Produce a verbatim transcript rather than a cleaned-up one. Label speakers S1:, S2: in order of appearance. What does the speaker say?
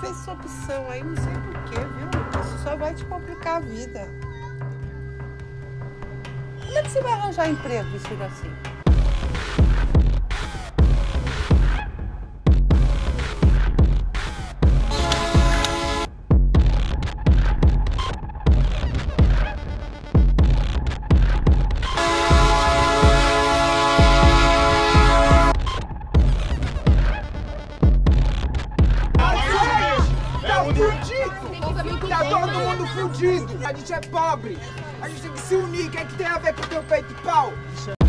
S1: fez essa opção aí, não sei porquê, viu? Isso só vai te complicar a vida. Como é que você vai arranjar emprego vestido assim?
S2: Tá todo mundo fudido. A gente é pobre. A gente tem que se unir. O que é que tem a ver com o teu peito de pau?